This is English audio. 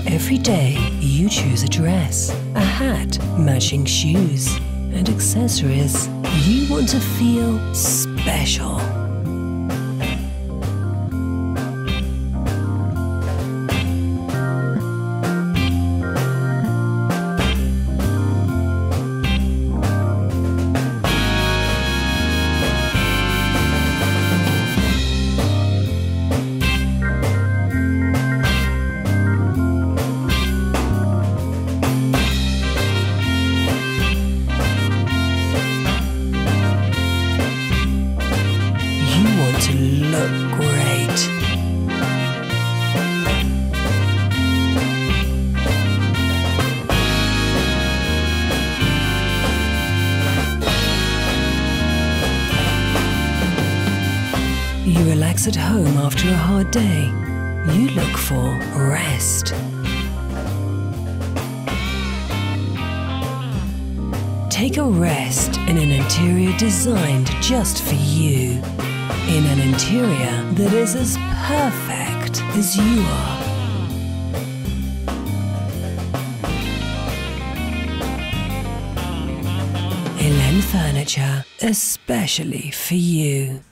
Every day you choose a dress, a hat, matching shoes, and accessories. You want to feel special. To look great. You relax at home after a hard day. You look for rest. Take a rest in an interior designed just for you. In an interior that is as perfect as you are. Hélène Furniture, especially for you.